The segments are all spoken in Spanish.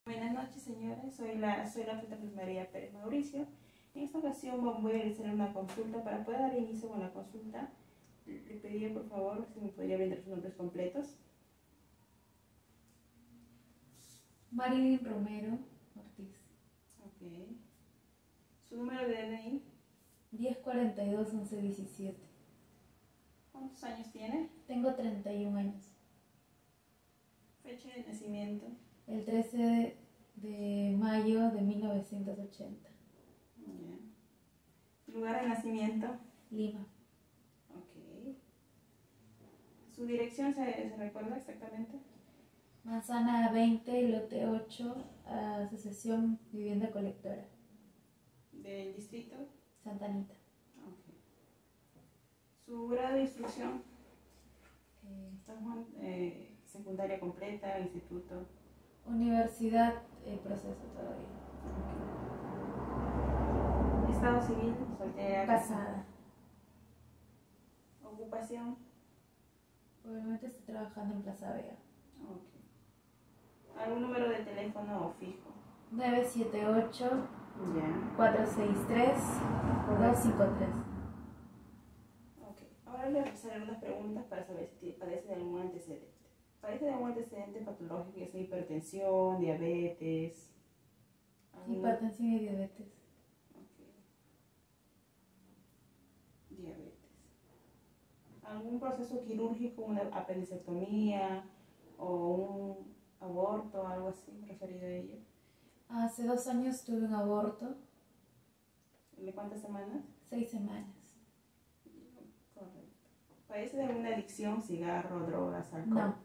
Buenas noches, señores. Soy la Luz María Pérez Mauricio. En esta ocasión voy a realizar una consulta. Para poder dar inicio con la consulta, le pediría por favor si me podría brindar sus nombres completos. Marilyn Romero Ortiz. Ok. Su número de DNI. 1042-1117. ¿Cuántos años tiene? Tengo 31 años. Fecha de nacimiento. El 13 de mayo de 1980. Bien. Lugar de nacimiento. Lima. Ok. ¿Su dirección se recuerda exactamente? Manzana 20, lote 8, Asociación Vivienda Colectora. ¿Del distrito? Santa Anita. Ok. ¿Su grado de instrucción? San Juan, secundaria completa, instituto. Universidad, proceso todavía. Okay. Estado civil, soltera. Casada. Ocupación. Por el momento estoy trabajando en Plaza Vea. Okay. ¿Algún número de teléfono fijo? 978 Ya. 463 253. Ok. Ahora le voy a hacer algunas preguntas para saber si padece de algún antecedente. ¿Padece de algún antecedente patológico, ya sea hipertensión, diabetes? Hipertensión y diabetes. Ok. Diabetes. ¿Algún proceso quirúrgico, una apendicectomía o un aborto, algo así referido a ello? Hace 2 años tuve un aborto. ¿De cuántas semanas? 6 semanas. Correcto. ¿Padece de alguna adicción, cigarro, drogas, alcohol? No.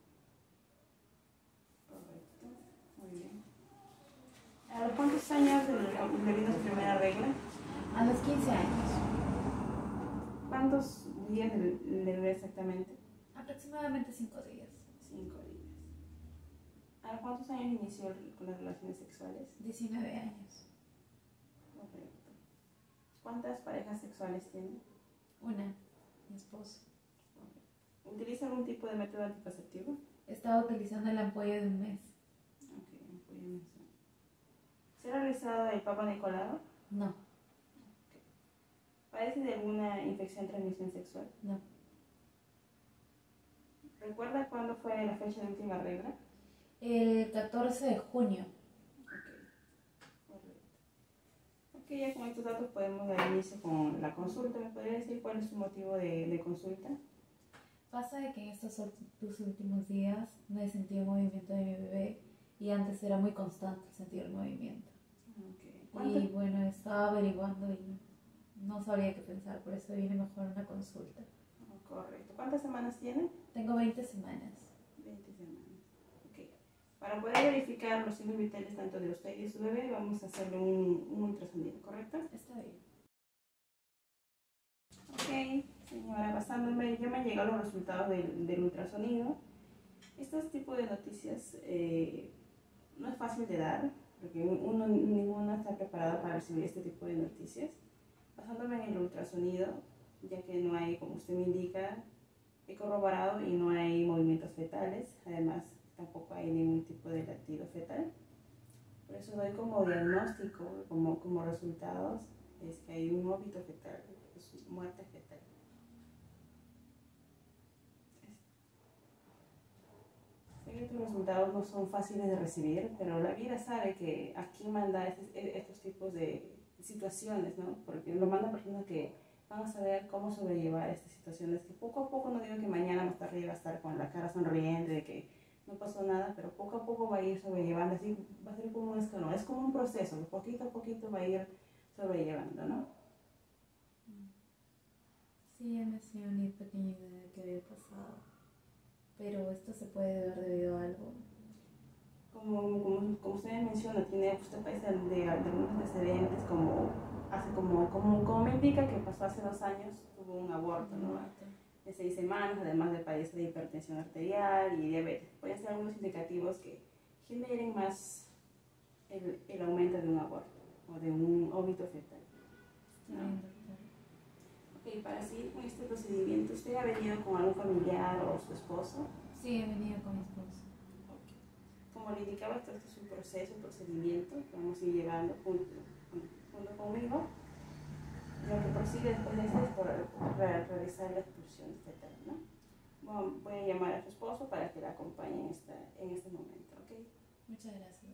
Correcto. Muy bien. ¿A los cuántos años le vino su primera regla? A los 15 años. ¿Cuántos días le duró exactamente? Aproximadamente 5 días. 5 días. ¿A los cuántos años inició con las relaciones sexuales? 19 años. Correcto. ¿Cuántas parejas sexuales tiene? Una, mi esposo. Correcto. ¿Utiliza algún tipo de método anticonceptivo? Estaba utilizando la ampolla de un mes. Ok, ampolla mensual. ¿Se ha realizado el Papa Nicolau? No. Okay. ¿Padece de alguna infección de transmisión sexual? No. ¿Recuerda cuándo fue la fecha de última regla? El 14 de junio. Ok, correcto. Ok, ya con estos datos podemos dar inicio con la consulta. ¿Me podría decir cuál es su motivo de consulta? Pasa de que en estos 2 últimos días no he sentido movimiento de mi bebé y antes era muy constante sentir el movimiento. Okay. Y bueno, estaba averiguando y no sabía qué pensar, por eso vine mejor a una consulta. Correcto. ¿Cuántas semanas tiene? Tengo 20 semanas. 20 semanas. Ok. Para poder verificar los signos vitales tanto de usted y de su bebé, vamos a hacerle un ultrasonido, ¿correcto? Está bien. Ok, señora, basándome, ya me han llegado los resultados del ultrasonido. Estos tipos de noticias no es fácil de dar, porque ninguno está preparado para recibir este tipo de noticias. Basándome en el ultrasonido, ya que no hay, como usted me indica, he corroborado y no hay movimientos fetales, además tampoco hay ningún tipo de latido fetal. Por eso doy como diagnóstico, como resultados, es que hay un óbito fetal, es muerte fetal. Sé que estos resultados no son fáciles de recibir, pero la vida sabe que aquí manda estos tipos de situaciones, ¿no? Porque lo manda personas que van a saber cómo sobrellevar estas situaciones, que poco a poco, no digo que mañana más tarde va a estar con la cara sonriente, de que no pasó nada, pero poco a poco va a ir sobrellevando, así va a ser como un escalón, es como un proceso, poquito a poquito va a ir sobrellevando, ¿no? Sí, ya me hacía una pequeña idea de qué había pasado, pero esto se puede deber debido a algo. Como usted menciona, tiene usted padece de algunos antecedentes, como me indica que pasó hace 2 años, tuvo un aborto, ¿no? De 6 semanas, además de padecer de hipertensión arterial y diabetes. Pueden ser algunos indicativos que generen más el aumento de un aborto o de un óbito fetal, ¿no? Ok, para seguir con este procedimiento, ¿usted ha venido con algún familiar o su esposo? Sí, he venido con mi esposo. Okay. Como le indicaba, esto es un proceso, un procedimiento que vamos a ir llevando junto conmigo. Lo que prosigue después de esto es por realizar la expulsión fetal, ¿no? Bueno, voy a llamar a su esposo para que la acompañe en este momento, ¿ok? Muchas gracias.